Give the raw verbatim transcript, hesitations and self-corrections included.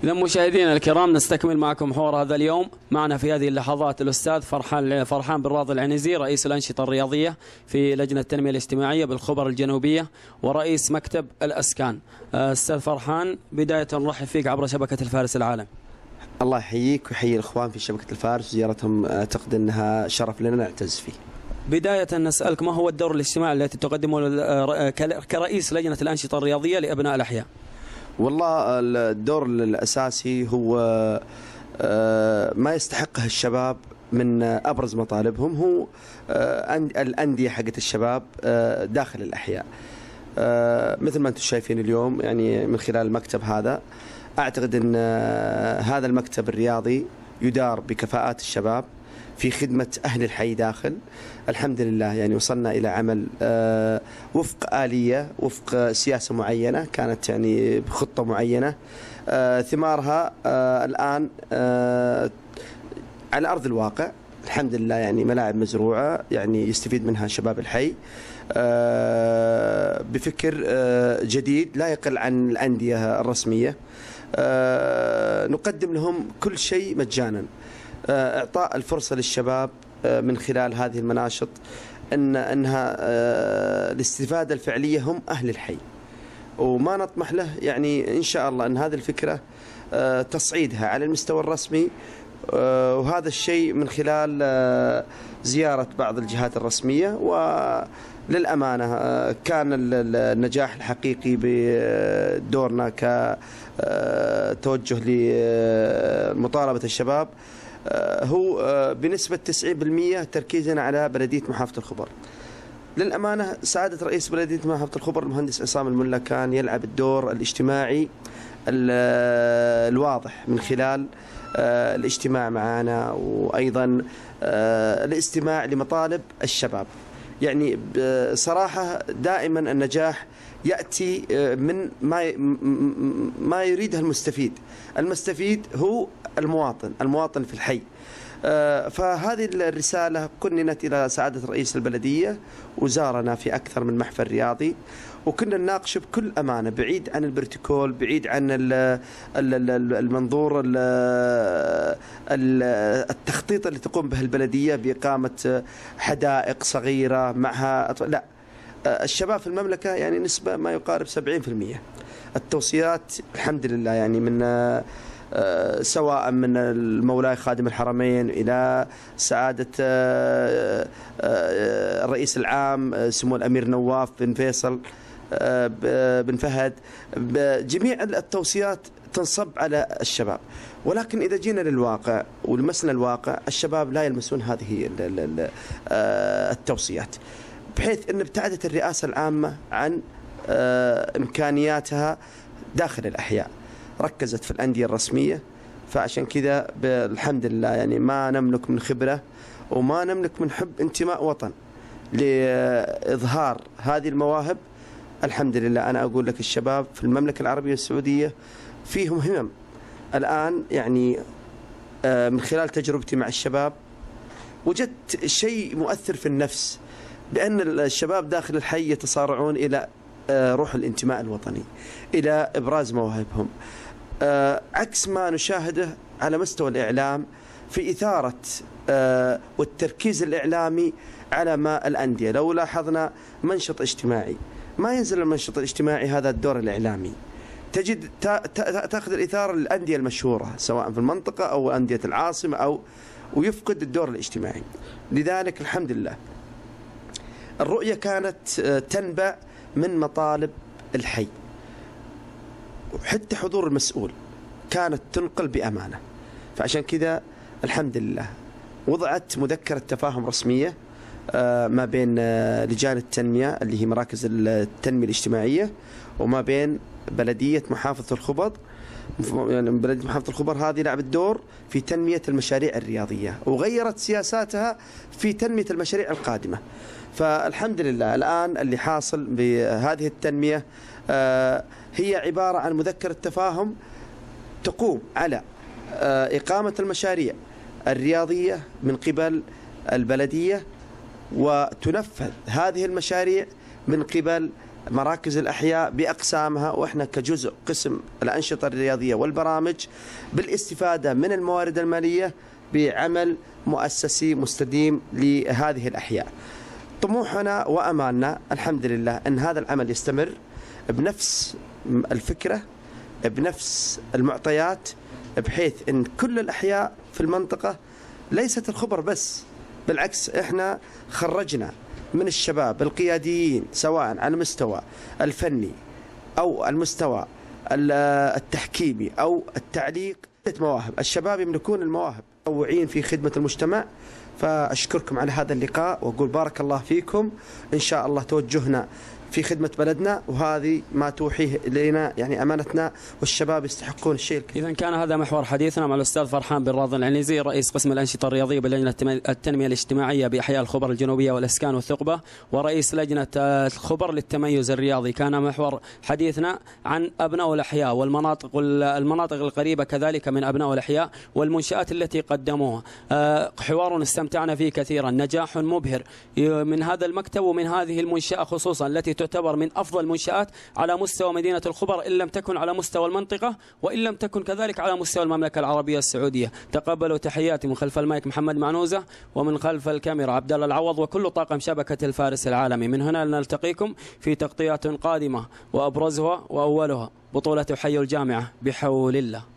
إذا مشاهدينا الكرام نستكمل معكم حوار هذا اليوم. معنا في هذه اللحظات الأستاذ فرحان فرحان بن راضي العنزي، رئيس الأنشطة الرياضية في لجنة التنمية الاجتماعية بالخبر الجنوبية ورئيس مكتب الأسكان. أستاذ فرحان، بداية نرحب فيك عبر شبكة الفارس العالم. الله يحييك ويحيي الإخوان في شبكة الفارس، زيارتهم أعتقد أنها شرف لنا نعتز فيه. بداية نسألك، ما هو الدور الاجتماعي التي تقدمه كرئيس لجنة الأنشطة الرياضية لأبناء الأحياء؟ والله الدور الأساسي هو ما يستحقه الشباب من أبرز مطالبهم، هو الأندية حقت الشباب داخل الأحياء. مثل ما أنتم شايفين اليوم يعني من خلال المكتب هذا، أعتقد أن هذا المكتب الرياضي يدار بكفاءات الشباب في خدمة أهل الحي داخل. الحمد لله يعني وصلنا إلى عمل آه وفق آلية، وفق سياسة معينة كانت يعني بخطة معينة، آه ثمارها آه الآن آه على أرض الواقع. الحمد لله يعني ملاعب مزروعة يعني يستفيد منها شباب الحي آه بفكر آه جديد لا يقل عن الأندية الرسمية. آه نقدم لهم كل شيء مجانا، إعطاء الفرصة للشباب من خلال هذه المناشط أن أنها الاستفادة الفعلية هم أهل الحي، وما نطمح له يعني إن شاء الله أن هذه الفكرة تصعيدها على المستوى الرسمي، وهذا الشيء من خلال زيارة بعض الجهات الرسمية. وللأمانة كان النجاح الحقيقي بدورنا كتوجه لمطالبة الشباب هو بنسبة تسعين بالمئة تركيزنا على بلدية محافظة الخبر. للأمانة سعادة رئيس بلدية محافظة الخبر المهندس عصام الملا كان يلعب الدور الاجتماعي الواضح من خلال الاجتماع معنا، وأيضا الاستماع لمطالب الشباب. يعني بصراحة دائما النجاح يأتي من ما ما يريده المستفيد. المستفيد هو المواطن، المواطن في الحي. فهذه الرسالة كننت إلى سعادة رئيس البلدية وزارنا في أكثر من محفل رياضي، وكنا نناقش بكل أمانة بعيد عن البروتوكول، بعيد عن المنظور التخطيط اللي تقوم به البلدية بإقامة حدائق صغيرة معها. لا، الشباب في المملكة يعني نسبة ما يقارب سبعين بالمئة. التوصيات الحمد لله يعني من سواء من المولاي خادم الحرمين إلى سعادة الرئيس العام سمو الأمير نواف بن فيصل بن فهد، جميع التوصيات تنصب على الشباب. ولكن إذا جينا للواقع ولمسنا الواقع، الشباب لا يلمسون هذه التوصيات، بحيث أن ابتعدت الرئاسة العامة عن إمكانياتها داخل الأحياء، ركزت في الأندية الرسمية. فعشان كذا بالحمد لله يعني ما نملك من خبرة وما نملك من حب انتماء وطن لإظهار هذه المواهب. الحمد لله أنا أقول لك الشباب في المملكة العربية السعودية فيهم همم. الآن يعني من خلال تجربتي مع الشباب وجدت شيء مؤثر في النفس، بأن الشباب داخل الحي يتصارعون إلى روح الانتماء الوطني، إلى إبراز مواهبهم، عكس ما نشاهده على مستوى الإعلام في إثارة والتركيز الإعلامي على ما الأندية. لو لاحظنا منشط اجتماعي ما ينزل المنشط الاجتماعي هذا الدور الإعلامي، تجد تأخذ الإثارة للأندية المشهورة سواء في المنطقة أو أندية العاصمة، أو ويفقد الدور الاجتماعي. لذلك الحمد لله الرؤية كانت تنبع من مطالب الحي، وحتى حضور المسؤول كانت تنقل بأمانة. فعشان كذا الحمد لله وضعت مذكرة تفاهم رسمية ما بين لجان التنمية اللي هي مراكز التنمية الاجتماعية وما بين بلدية محافظة الخبر. يعني بلدية محافظة الخبر هذه لعبت دور في تنمية المشاريع الرياضية وغيرت سياساتها في تنمية المشاريع القادمة. فالحمد لله الآن اللي حاصل بهذه التنمية هي عبارة عن مذكرة تفاهم تقوم على إقامة المشاريع الرياضية من قبل البلدية، وتنفذ هذه المشاريع من قبل مراكز الأحياء بأقسامها، وإحنا كجزء قسم الأنشطة الرياضية والبرامج بالاستفادة من الموارد المالية بعمل مؤسسي مستديم لهذه الأحياء. طموحنا وأمالنا الحمد لله أن هذا العمل يستمر بنفس الفكرة، بنفس المعطيات، بحيث أن كل الأحياء في المنطقة ليست الخبر بس، بالعكس إحنا خرجنا من الشباب القياديين سواء على المستوى الفني أو المستوى التحكيمي أو التعليق مواهب. الشباب يملكون المواهب، متطوعين في خدمة المجتمع. فأشكركم على هذا اللقاء وأقول بارك الله فيكم. إن شاء الله توجهنا في خدمة بلدنا، وهذه ما توحيه إلينا يعني أمانتنا، والشباب يستحقون الشيء الكثير. إذا كان هذا محور حديثنا مع الأستاذ فرحان بن راضي العنيزي، رئيس قسم الأنشطة الرياضية بلجنة التنمية الاجتماعية بأحياء الخبر الجنوبية والإسكان والثقبة، ورئيس لجنة الخبر للتميز الرياضي. كان محور حديثنا عن أبناء الأحياء والمناطق والمناطق القريبة كذلك من أبناء الأحياء والمنشآت التي قدموها. حوار استمتعنا فيه كثيرا، نجاح مبهر من هذا المكتب ومن هذه المنشأة خصوصا التي تعتبر من أفضل المنشآت على مستوى مدينة الخبر، إن لم تكن على مستوى المنطقة وإن لم تكن كذلك على مستوى المملكة العربية السعودية. تقبلوا تحياتي من خلف المايك محمد معنوزة، ومن خلف الكاميرا عبد الله العوض وكل طاقم شبكة الفارس العالمي. من هنا نلتقيكم في تغطيات قادمة، وأبرزها وأولها بطولة حي الجامعة بحول الله.